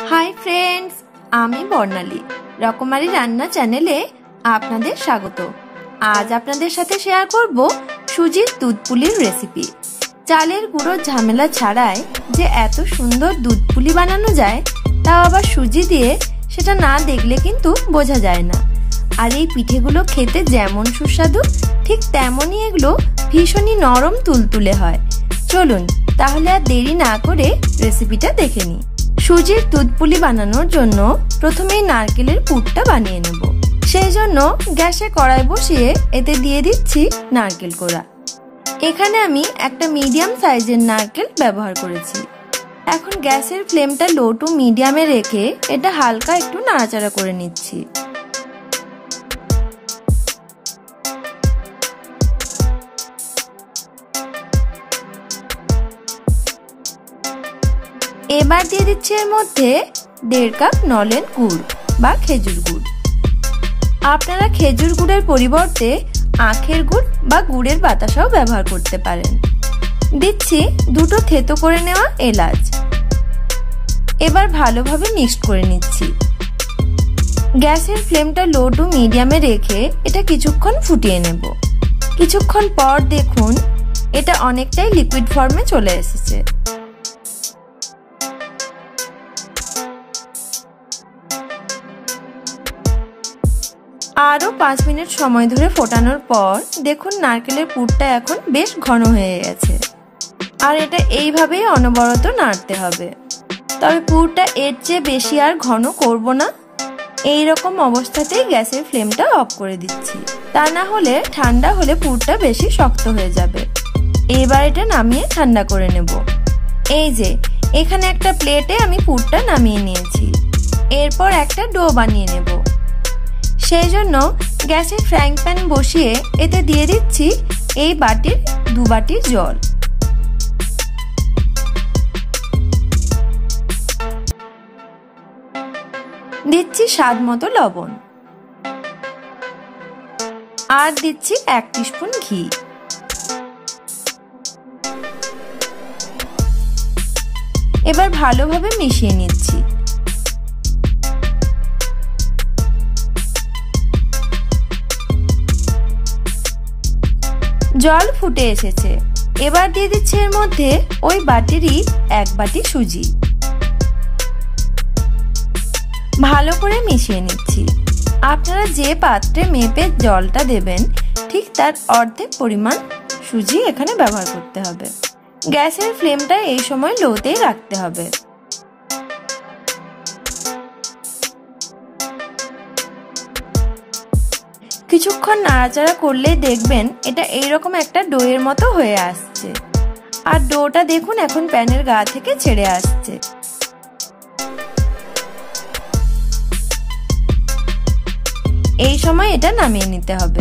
Hi friends, আমি বর্ণালী রকমারি রান্না চ্যানেলে আপনাদের স্বাগত। আজ আপনাদের সাথে শেয়ার করব সুজির দুধ পুলির রেসিপি। চালের গুঁড়োর ঝামেলা ছাড়াই যে এত সুন্দর দুধ পুলি বানানো যায়, তাও আবার সুজি দিয়ে, সেটা না দেখলে কিন্তু বোঝা যায় না। আর এই পিঠেগুলো খেতে যেমন সুস্বাদু, ঠিক তেমনই এগুলো ভীষণই নরম তুলতুলে হয়। চলুন তাহলে আর দেরি না করে রেসিপিটা দেখে নিই। সুজির দুধ পুলি বানানোর জন্য প্রথমেই নারকেলের পুরটা বানিয়ে নেব। সেই জন্য গ্যাসে কড়াই বসিয়ে এতে দিয়ে দিচ্ছি নারকেল কোড়া। এখানে আমি একটা মিডিয়াম সাইজের নারকেল ব্যবহার করেছি। এখন গ্যাসের ফ্লেমটা লো টু মিডিয়ামে রেখে এটা হালকা একটু নাড়াচাড়া করে নিচ্ছি। এবার দিয়ে দিচ্ছি এর মধ্যে 1.5 কাপ নলেন গুড় বা খেজুর গুড়। আপনারা খেজুর গুড়ের পরিবর্তে আখের গুড় বা গুড়ের বাতাসাও ব্যবহার করতে পারেন। দিচ্ছি 2টো থেতো করে নেওয়া এলাচ। এবার ভালোভাবে মিক্সড করে নিচ্ছি। গ্যাসের ফ্লেমটা লো টু মিডিয়ামে রেখে এটা কিছুক্ষণ ফুটিয়ে নেব। কিছুক্ষণ পর দেখুন এটা অনেকটাই লিকুইড ফর্মে চলে এসেছে। আরও 5 মিনিট সময় ধরে ফোটানোর পর দেখুন নারকেলের পুরটা এখন বেশ ঘন হয়ে গেছে। আর এটা এইভাবেই অনবরত নাড়তে হবে। তবে পুরটা এর চেয়ে বেশি আর ঘন করব না। এই রকম অবস্থাতেই গ্যাসের ফ্লেমটা অফ করে দিচ্ছি। তা না হলে ঠান্ডা হলে পুরটা বেশি শক্ত হয়ে যাবে। এবার এটা নামিয়ে ঠান্ডা করে নেব। এই যে এখানে একটা প্লেটে আমি পুরটা নামিয়ে নিয়েছি। এরপর একটা ডো বানিয়ে নেব। সেই জন্য গ্যাসে ফ্রাইং প্যান বসিয়ে এতে দিয়ে দিচ্ছি এই বাটির 2 বাটি জল। দিচ্ছি স্বাদ মতো লবণ আর দিচ্ছি 1 টিস্পুন ঘি। এবার ভালোভাবে মিশিয়ে নিচ্ছি। জল ফুটে এসেছে। এবার দিয়ে দিচ্ছি এর মধ্যে ওই বাটিরই 1 বাটি সুজি। ভালো করে মিশিয়ে নিচ্ছি। আপনারা যে পাত্রে মেপে জলটা দেবেন ঠিক তার অর্ধেক পরিমাণ সুজি এখানে ব্যবহার করতে হবে। গ্যাসের ফ্লেমটা এই সময় লোতেই রাখতে হবে। কিছুক্ষণ নাড়াচাড়া করলেই দেখবেন এটা এইরকম একটা ডোয়ের মতো হয়ে আসছে। আর ডোটা দেখুন এখন প্যানের গা থেকে ছেড়ে আসছে। এই সময় এটা নামিয়ে নিতে হবে।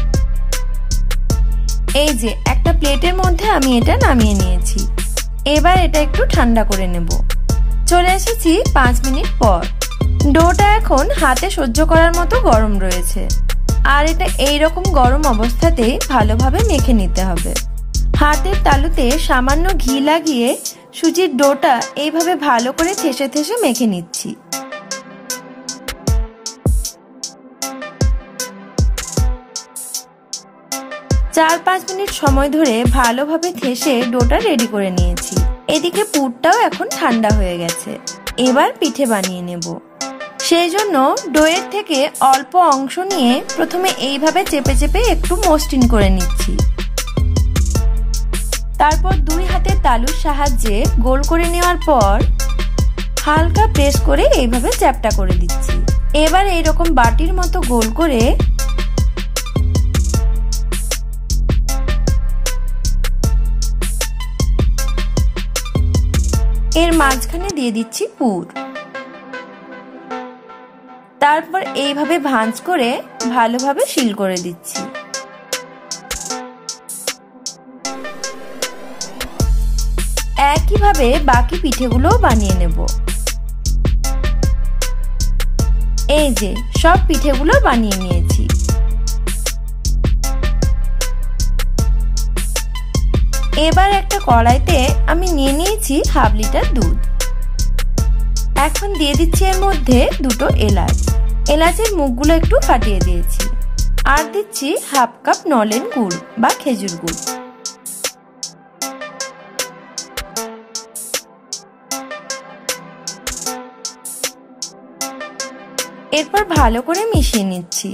এই যে একটা প্লেটের মধ্যে আমি এটা নামিয়ে নিয়েছি। এবার এটা একটু ঠান্ডা করে নেব। চলে এসেছি 5 মিনিট পর। ডোটা এখন হাতে সহ্য করার মতো গরম রয়েছে। আর এটা এইরকম গরম অবস্থাতেই ভালোভাবে মেখে নিতে হবে। হাতের তালুতে সামান্য ঘি লাগিয়ে সুজির ডোটা এইভাবে ভালো করে ঠেসে ঠেসে মেখে নিচ্ছি। চার 5 মিনিট সময় ধরে ভালোভাবে ঠেসে ডোটা রেডি করে নিয়েছি। এদিকে পুরটাও এখন ঠান্ডা হয়ে গেছে। এবার পিঠে বানিয়ে নেব। সেই জন্য ডোয়ের থেকে অল্প অংশ নিয়ে প্রথমে এইভাবে চেপে চেপে একটু মসৃণ করে নিচ্ছি। তারপর 2 হাতের তালুর সাহায্যে গোল করে নেওয়ার পর হালকা প্রেস করে এইভাবে চ্যাপটা করে দিচ্ছি। এবার এইরকম বাটির মতো গোল করে এর মাঝখানে দিয়ে দিচ্ছি পুর। তারপর এইভাবে ভাঁজ করে ভালোভাবে সিল করে দিচ্ছি। একইভাবে বাকি পিঠেগুলোও বানিয়ে নেব। এই যে সব পিঠেগুলো বানিয়ে নিয়েছি। এবার একটা কড়াইতে আমি নিয়ে নিয়েছি 1/2 লিটার দুধ। এখন দিয়ে দিচ্ছি এর মধ্যে দুটো এলাচ। এলাচের মুখগুলো একটু ফাটিয়ে দিয়েছি। আর দিচ্ছি হাফ কাপ নলেন গুড় বা খেজুর গুড়। এরপর ভালো করে মিশিয়ে নিচ্ছি।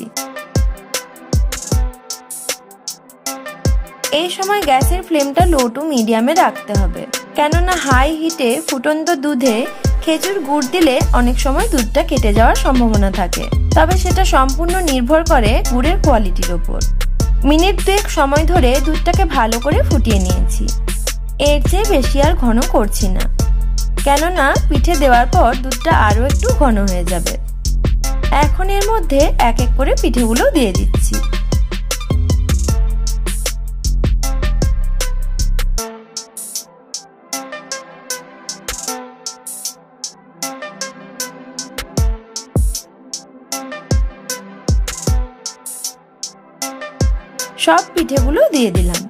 এই সময় গ্যাসের ফ্লেমটা লো টু মিডিয়ামে রাখতে হবে, কেননা হাই হিটে ফুটন্ত দুধে খেজুর গুড় দিলে অনেক সময় দুধটা কেটে যাওয়ার সম্ভাবনা থাকে। তবে সেটা সম্পূর্ণ নির্ভর করে গুড়ের কোয়ালিটির ওপর। মিনিট 2 সময় ধরে দুধটাকে ভালো করে ফুটিয়ে নিয়েছি। এর চেয়ে বেশি আর ঘন করছি না, কেননা পিঠে দেওয়ার পর দুধটা আরো একটু ঘন হয়ে যাবে। এখন এর মধ্যে এক এক করে পিঠেগুলো দিয়ে দিচ্ছি। সব পিঠেগুলো দিয়ে দিলাম।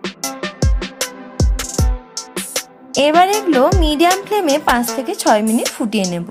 এবার এগুলো মিডিয়াম ফ্লেমে 5 থেকে 6 মিনিট ফুটিয়ে নেব।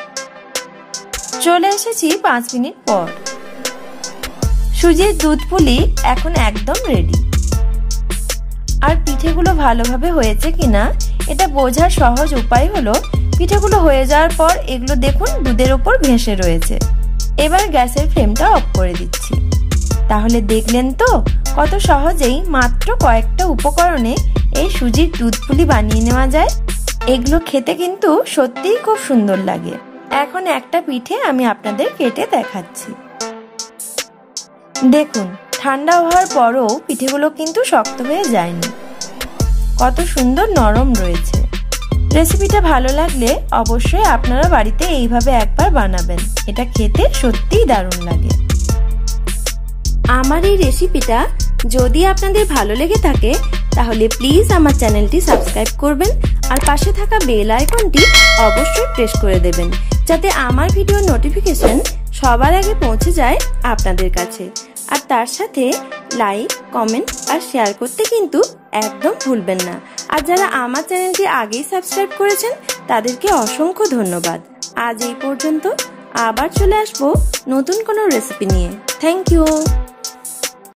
চলে এসেছি 5 মিনিট পর। সুজির দুধ পুলি এখন একদম রেডি। আর পিঠেগুলো ভালোভাবে হয়েছে কিনা এটা বোঝার সহজ উপায় হলো পিঠেগুলো হয়ে যাওয়ার পর এগুলো দেখুন দুধের উপর ভেসে রয়েছে। এবার গ্যাসের ফ্লেমটা অফ করে দিচ্ছি। তাহলে দেখলেন তো কত সহজেই মাত্র কয়েকটা উপকরণে এই সুজির দুধ পুলি বানিয়ে নেওয়া যায়। এগুলো খেতে কিন্তু সত্যিই খুব সুন্দর লাগে। এখন একটা পিঠে আমি আপনাদের কেটে দেখাচ্ছি। দেখুন, ঠান্ডা হওয়ার পরও পিঠেগুলো কিন্তু শক্ত হয়ে যায়নি, কত সুন্দর নরম রয়েছে। রেসিপিটা ভালো লাগলে অবশ্যই আপনারা বাড়িতে এইভাবে একবার বানাবেন, এটা খেতে সত্যিই দারুণ লাগে। আমার এই রেসিপিটা যদি আপনাদের ভালো লেগে থাকে তাহলে প্লিজ আমার চ্যানেলটি সাবস্ক্রাইব করবেন আর পাশে থাকা বেল আইকনটি অবশ্যই প্রেস করে দেবেন, যাতে আমার ভিডিওর নোটিফিকেশন সবার আগে পৌঁছে যায় আপনাদের কাছে। আর তার সাথে লাইক, কমেন্ট আর শেয়ার করতে কিন্তু একদম ভুলবেন না। আর যারা আমার চ্যানেলটি আগেই সাবস্ক্রাইব করেছেন তাদেরকে অসংখ্য ধন্যবাদ। আজ এই পর্যন্ত, আবার চলে আসবো নতুন কোনো রেসিপি নিয়ে। Thank you.